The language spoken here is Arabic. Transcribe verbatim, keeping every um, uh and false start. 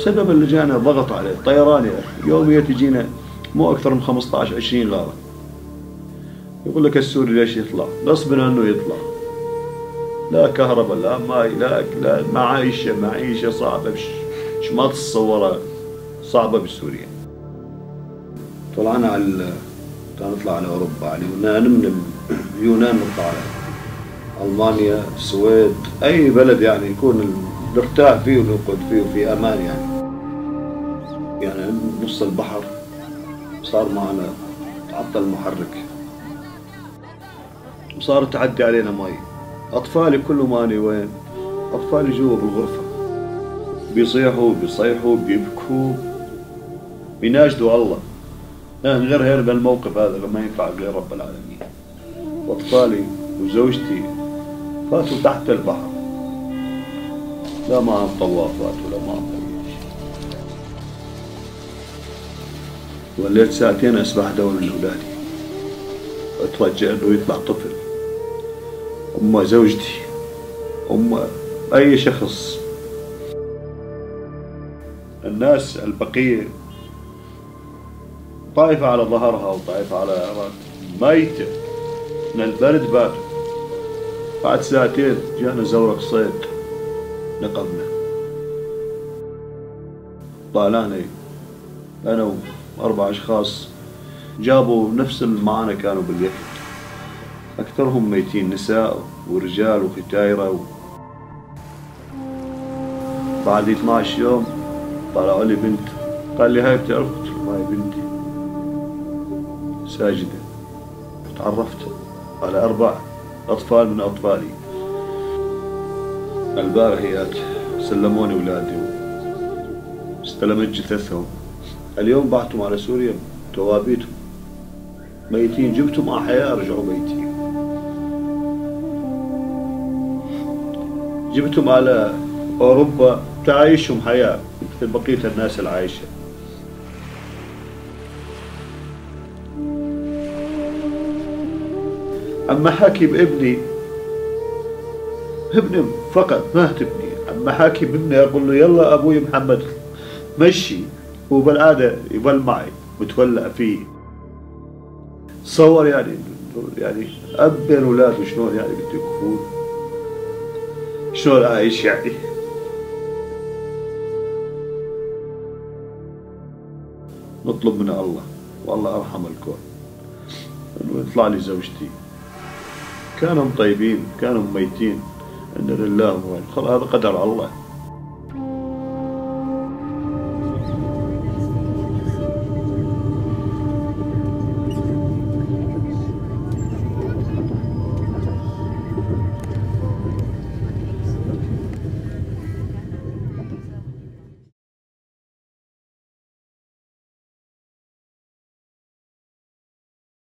بسبب اللي جانا ضغط عليه طيران يا اخي، يوميا تجينا مو اكثر من خمسة عشر عشرين غاره. يقول لك السوري ليش يطلع؟ غصبا عنه يطلع. لا كهرباء لا ماي لا لا معيشه معيشه صعبه مش مش ما تتصورها، صعبه بسوريا. طلعنا على نطلع على اوروبا، على اليونان، من اليونان نطلع على المانيا، السويد، اي بلد يعني يكون نرتاح فيه ونقعد فيه وفي امان يعني. يعني نص البحر صار معنا تعطل المحرك وصار تعدي علينا مي. اطفالي كلهم اني وين؟ اطفالي جوا بالغرفه بيصيحوا بيصيحوا بيبكوا بيناشدوا الله. من غير هير بالموقف هذا ما ينفع غير رب العالمين. واطفالي وزوجتي فاتوا تحت البحر، لا معهم طوافات ولا معهم اي شيء. وليت ساعتين اسبح دور من اولادي، اترجى انه يطلع طفل. ام زوجتي ام اي شخص، الناس البقيه طايفه على ظهرها وطايفه على ميته من البرد باتوا. بعد ساعتين جانا زورق صيد نقبنا. طالعني انا واربع اشخاص جابوا نفس معانا كانوا باليخت، اكثرهم ميتين، نساء ورجال وختايره و... بعد اثنعش يوم طلعوا لي بنت، قال لي هاي بتعرف؟ قلت له هاي بنتي ساجده. تعرفت على اربع اطفال من اطفالي. البارحيات سلموني اولادي واستلمت جثثهم. اليوم بعتهم على سوريا توابيتهم ميتين، جبتهم احياء رجعوا ميتين. جبتهم على اوروبا تعيشهم حياه مثل بقيه الناس العايشه. اما حكي بابني، ابني فقط مات ابني، اما حكي بابني اقول له يلا ابوي محمد مشي، هو بالعاده يظل معي متولع فيه. تصور يعني يعني اب بين اولاده شلون يعني بده يكون، شلون عايش يعني. نطلب من الله والله ارحم الكون انه يطلع لي زوجتي. كانوا طيبين كانوا ميتين، ان لله وإنا إليه راجعون. هذا قدر الله.